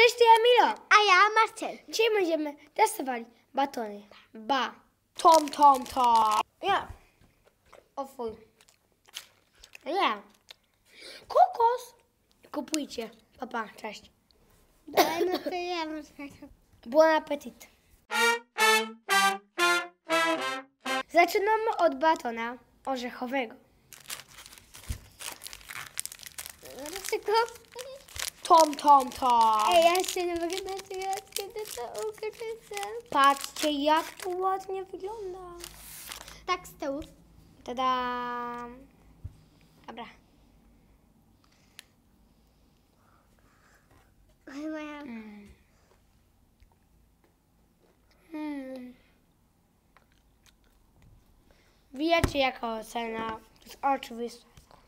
Cześć, to ja Milo. A ja Marcel. Dzisiaj będziemy testowali batony. Tom. Ja. O fuj. Ja. Kokos. Kupujcie. Pa, cześć. No to ja Marcel. Bon appetit. Zaczynamy od batona orzechowego. Dlaczego? Tom. Ej, ja się nie mogę naczytać, kiedy to ukończę. Patrzcie, jak to ładnie wygląda. Tak z tyłu. Tada! Dobra. Oj, moja. Wiecie, jaka ocena? To jest oczywiste.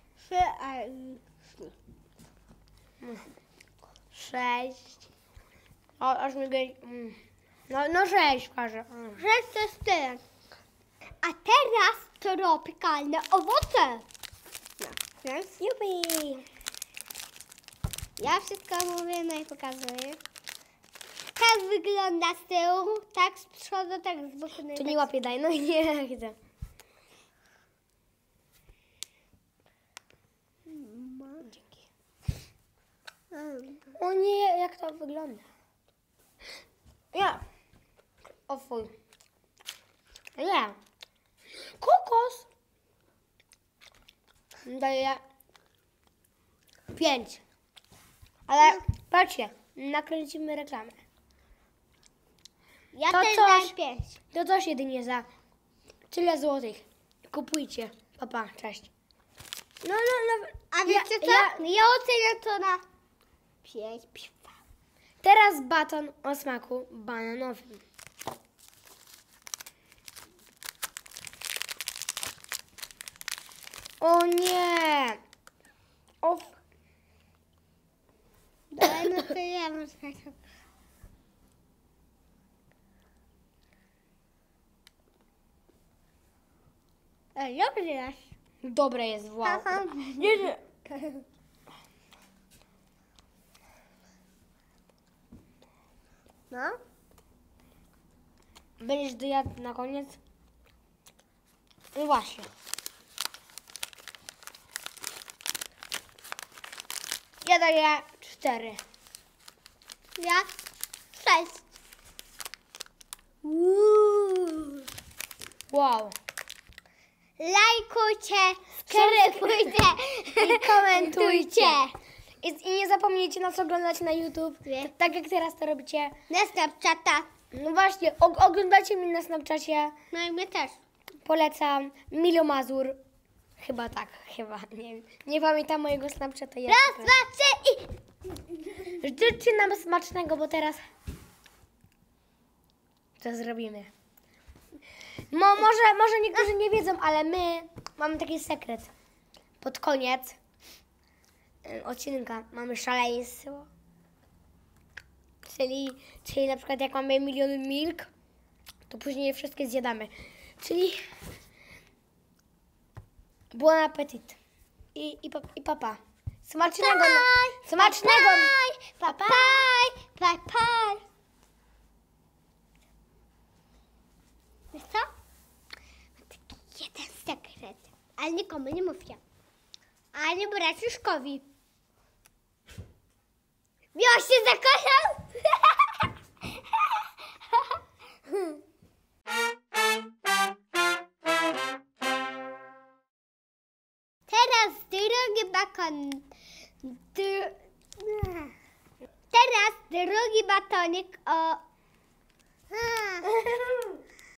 6. Aż mi No 6 każę. Rzecz to jest tyle. A teraz tropikalne owoce. No, więc Jupi! ja wszystko mówię, no i pokazuję. Tak wygląda z tyłu, tak z przodu, tak z boku. No i To tak nie łapie daj, no nie chcę. Dzięki. O nie, jak to wygląda. Ja. O fuj. Ja. Kokos. Daję 5. Ale patrzcie, nakręcimy reklamę. Ja To też coś. dam 5. To też jedynie za tyle złotych. Kupujcie. Pa, cześć. No. A wiecie co? Ja oceniam to na 5. Teraz baton o smaku bananowym. O nie! O, No to ja muszę. Ej, dobrze jest. dobre jest, wow. Aha. Nie. No. Będziesz dojadł na koniec? No właśnie. Ja daję 4. Ja 6. Wow. Lajkujcie, subskrybujcie I komentujcie. I nie zapomnijcie nas oglądać na YouTube. Nie. Tak jak teraz to robicie. Na Snapchata. No właśnie, oglądajcie mnie na Snapchacie. No i my też. Polecam Milo Mazur. Chyba tak, nie wiem. Nie pamiętam mojego Snapchata. Ja Raz, dwa, trzy i... życzcie nam smacznego, bo teraz to zrobimy. Może niektórzy nie wiedzą, ale my mamy taki sekret. Pod koniec odcinka mamy szaleństwo. Czyli na przykład jak mamy milion milk, to później je wszystkie zjadamy. Czyli bon appetit. I papa. Smacznego. Smacznego. Bye. Wiesz co? Mam taki jeden sekret. Ale nikomu nie mówcie. Ani braciszkowi. Miał się zakochał? Teraz drugi bakon. Teraz drugi batonik o...